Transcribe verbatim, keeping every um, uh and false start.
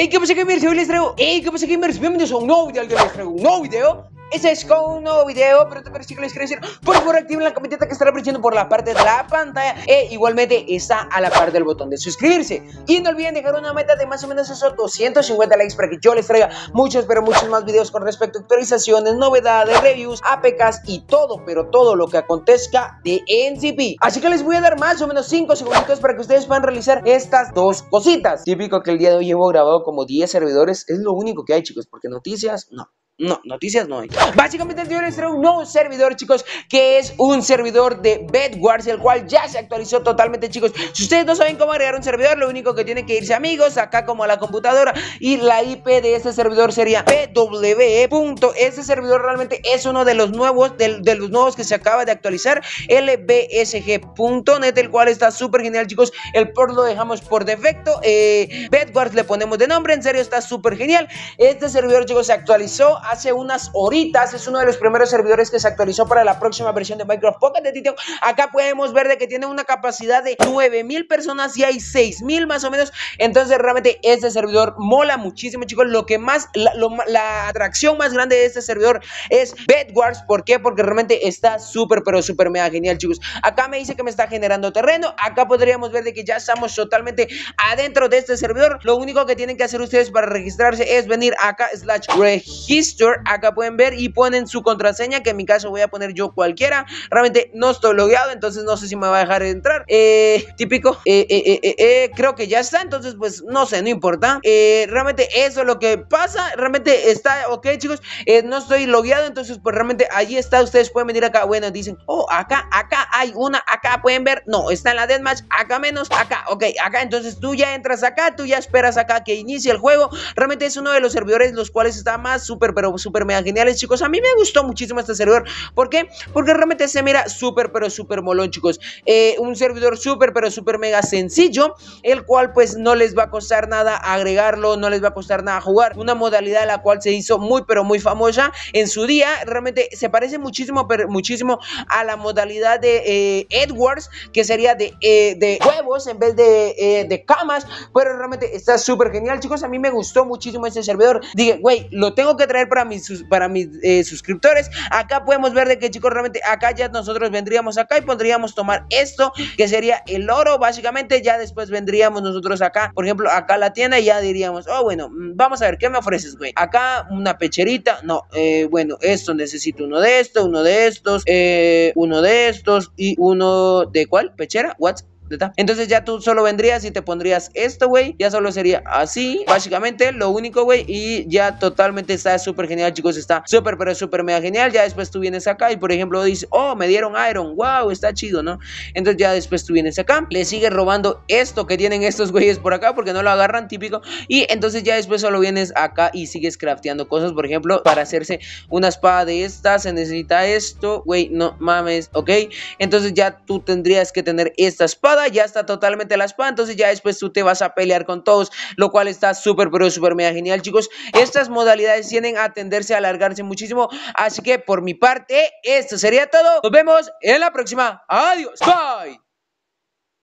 Hey, ¿qué pasa, gamers? Hoy les traigo. Hey, ¿qué pasa, gamers? Bienvenidos a un nuevo video. Que les traigo un nuevo video. Este es con un nuevo video, pero te parece que les quiero decir, por favor activen la campanita que estará apareciendo por la parte de la pantalla e igualmente está a la par del botón de suscribirse. Y no olviden dejar una meta de más o menos esos doscientos cincuenta likes para que yo les traiga muchos, pero muchos más videos con respecto a actualizaciones, novedades, reviews, A P Ks y todo, pero todo lo que acontezca de N C P. Así que les voy a dar más o menos cinco segunditos para que ustedes puedan realizar estas dos cositas. Típico que el día de hoy llevo grabado como diez servidores, es lo único que hay, chicos, porque noticias no. No, noticias no hay. Básicamente yo les traigo un nuevo servidor, chicos, que es un servidor de Bedwars, el cual ya se actualizó totalmente, chicos. Si ustedes no saben cómo agregar un servidor, lo único que tienen que irse, amigos, acá como a la computadora, y la I P de este servidor sería P W E. Este servidor realmente es uno de los nuevos, de, de los nuevos que se acaba de actualizar, L B S G punto net, el cual está súper genial, chicos. El port lo dejamos por defecto, eh, Bedwars le ponemos de nombre, en serio está súper genial. Este servidor, chicos, se actualizó hace unas horitas, es uno de los primeros servidores que se actualizó para la próxima versión de Minecraft Pocket Edition. Acá podemos ver de que tiene una capacidad de nueve mil personas y hay seis mil más o menos, entonces realmente este servidor mola muchísimo, chicos. Lo que más, la, lo, la atracción más grande de este servidor es Bedwars. ¿Por qué? Porque realmente está súper, pero súper mega genial, chicos. Acá me dice que me está generando terreno, acá podríamos ver de que ya estamos totalmente adentro de este servidor. Lo único que tienen que hacer ustedes para registrarse es venir acá, slash register. Acá pueden ver y ponen su contraseña, que en mi caso voy a poner yo cualquiera. Realmente no estoy logueado, entonces no sé si me va a dejar entrar. Eh, típico. Eh, eh, eh, eh, eh, creo que ya está, entonces pues no sé, no importa. Eh, realmente eso es lo que pasa. Realmente está ok, chicos. Eh, no estoy logueado, entonces pues realmente allí está. Ustedes pueden venir acá. Bueno, dicen, oh, acá, acá hay una. Acá pueden ver. No, está en la deathmatch. Acá menos. Acá, ok, acá. Entonces tú ya entras acá, tú ya esperas acá que inicie el juego. Realmente es uno de los servidores los cuales está más súper, pero súper mega geniales, chicos. A mí me gustó muchísimo este servidor. ¿Por qué? Porque realmente se mira súper, pero súper molón, chicos. Eh, un servidor súper, pero súper mega sencillo, el cual pues no les va a costar nada agregarlo, no les va a costar nada jugar. Una modalidad la cual se hizo muy, pero muy famosa en su día. Realmente se parece muchísimo, pero muchísimo a la modalidad de eh, Edwards, que sería de, eh, de huevos en vez de, eh, de camas, pero realmente está súper genial, chicos. A mí me gustó muchísimo este servidor. Dije, güey, lo tengo que traer para mis, para mis eh, suscriptores. Acá podemos ver de que, chicos, realmente acá ya nosotros vendríamos acá y podríamos tomar esto, que sería el oro, básicamente. Ya después vendríamos nosotros acá, por ejemplo, acá a la tienda y ya diríamos, oh, bueno, vamos a ver, ¿qué me ofreces, güey? Acá una pecherita, no, eh, bueno, esto necesito uno de estos, uno de estos, eh, uno de estos y uno de ¿cuál? ¿Pechera? ¿What? Entonces ya tú solo vendrías y te pondrías esto, güey. Ya solo sería así, básicamente, lo único, güey. Y ya totalmente está súper genial, chicos. Está súper, pero súper mega genial. Ya después tú vienes acá y, por ejemplo, dices, oh, me dieron iron. Wow, está chido, ¿no? Entonces ya después tú vienes acá, le sigues robando esto que tienen estos güeyes por acá, porque no lo agarran, típico. Y entonces ya después solo vienes acá y sigues crafteando cosas. Por ejemplo, para hacerse una espada de esta se necesita esto, güey, no mames, ¿ok? Entonces ya tú tendrías que tener esta espada. Ya está totalmente la espada, entonces ya después tú te vas a pelear con todos, lo cual está súper, pero súper mega genial, chicos. Estas modalidades tienden a tenderse a alargarse muchísimo, así que por mi parte, esto sería todo. Nos vemos en la próxima. Adiós, bye.